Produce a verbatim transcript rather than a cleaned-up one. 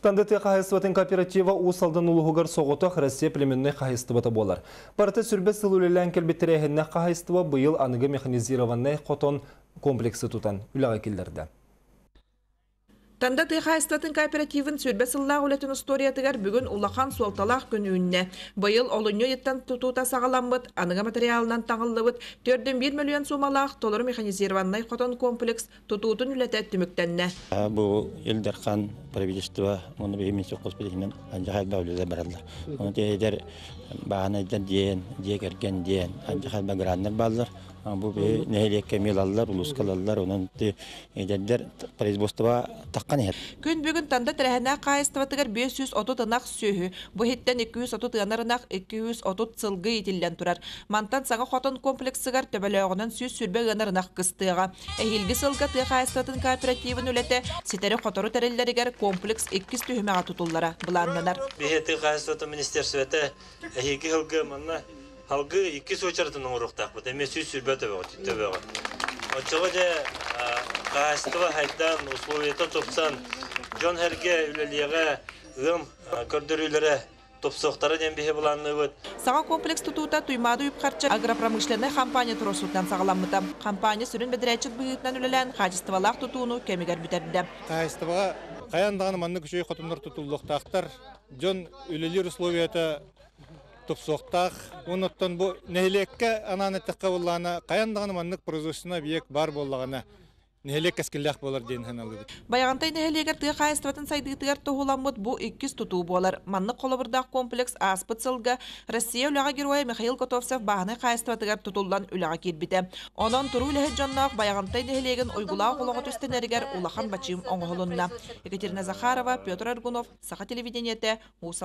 Тандыты қайыстыбатын кооператива усалдан улуғығар соғытық Россия племенной қайыстыбаты болар. Барты сүрбе сылулелен келбеттерегінне қайыстыба бұйыл анығы механизированный қотон комплексы тұтан үліға келдерді. Танда тыйхайстатын кооперативын сүрбе сыллағы үлетін историятыгар бүгін улахан суалталақ күнүүнне. Байыл олыньо еттен тұтута сағаламбыт, аныға материалынан таңылыбыт, төрден бір миллион сумалақ толыр механизированный қотон комплекс тұтуутын үлеті түміктенне. Бұл елдерхан правительство, оны беймін соққыз бәдігінен анжақал бәуледе баралар. Оны дейдер бағанайдар дейін, дейгерген дейін, анжақал бәгіранлар балылар. Бұл бей нәйлекке мелалылар, ұлысқалалар, оның дейдер производства таққан ет. Күн бүгін танда тәрәхіне қайыстыватығар бес жүз отыз ынақ сүйі. Бұл хеттен екі жүз отыз ынарынақ екі жүз отыз сылғы етілден тұрар. Мантан саңа қотон комплексігар төбәліғынан сүз сүрбе ынарынақ қыстыға. Әйілгі сылға тый қайыстатын кооперативін үлеті сетері қотору тәрелерігер комплекс еккіз түйімеға тұтулара бұланнанар. Бейті қайыстатын министерсветі әйілгі ғылғы манна халгы iki soçartının uruqtaq bu. Demək süs sürbət töbə. Oçığı da qastı haydan условията topsan John Herge üleliğe ım kördürülere topsoqtara den bihe bulanны. Сага комплекс тутута туймады үпқарча агропромышленный компания туросуттан сагаламмыта. Компания сүрін бедірәчіт бұйытнан үлелән қачыстывалақ тутуыну кемегер бүтерді. Қайыстываға қаяндағаны манны күшей қотындар тутулықтақтар John ülелер условията топсоқтақ, оныттан бұл нәйлекке ананеттіққа болағына, қаяндағаны маннық производствына биек бар болағына, нәйлек кәскілдәқ болар дейін хәналды. Баяғантай нәйлегер тұғы қайыстыватын сайдығытығар тұғыламыд бұл иккіз тұтуы болар. Маннық қолыбырдақ комплекс аспыт сылғы Россия үліға героя Михаил Котовцев бағаны қайыстыватығар тұтылдан үліға келбіті. Онан тұру үлігі жаннақ баяғантай нәйлеген ойгулау қолығы түстенерігер улахан бачым оңғылынна. Екатерина Захарова, Петр Аргунов, Саха телевидениеті,